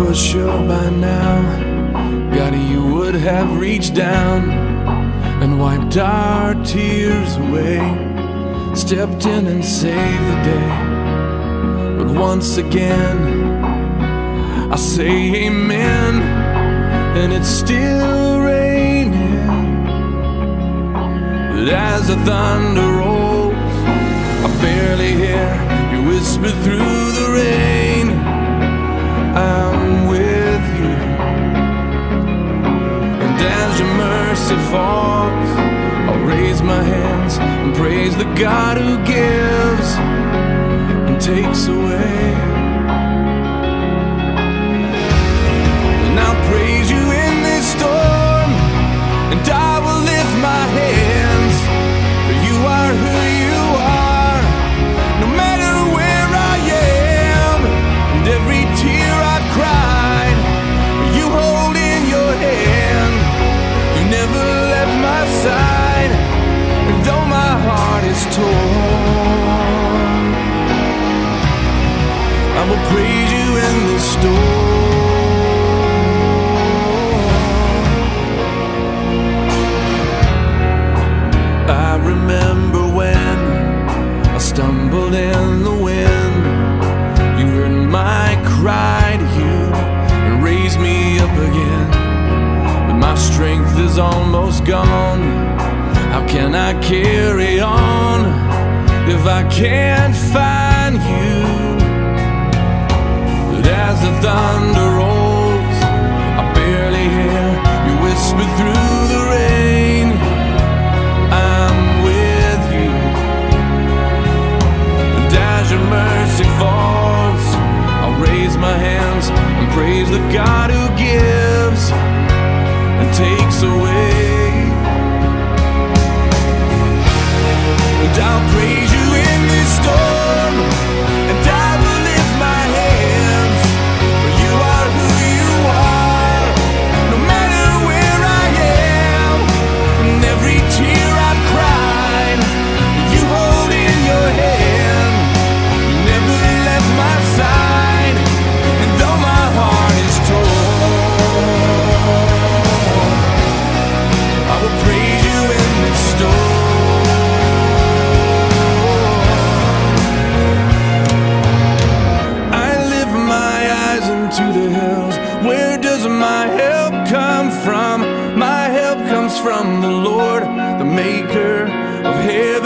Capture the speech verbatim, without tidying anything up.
was sure by now, God, you would have reached down and wiped our tears away, stepped in and saved the day. But once again, I say amen, and it's still raining. But as the thunder rolls, I barely hear you whisper through the rain, I'm with you. And as your mercy falls, I'll raise my hands and praise the God who gives and takes away. And I'll praise you in this storm, and I will lift my hands, for you are who you are, no matter where I am. And every tear I've cried, you hold in your hand. You never left my side, and though my heart is torn, I will praise you in the storm. I remember when I stumbled in the wind, you heard my cry to you and raised me up again. But my strength is almost gone. How can I carry on if I can't find you? But as the thunder rolls, I barely hear you whisper through the rain, I'm with you. And as your mercy falls, I'll raise my hands and praise the God who gives and takes away. And I'll praise you in this storm, and I will lift my hands, for you are who you are, no matter where I am. And every tear I've cried, you hold in your hand. You never left my side, and though my heart is torn, I will praise you in this storm. To the hills, where does my help come from? My help comes from the Lord, the maker of heaven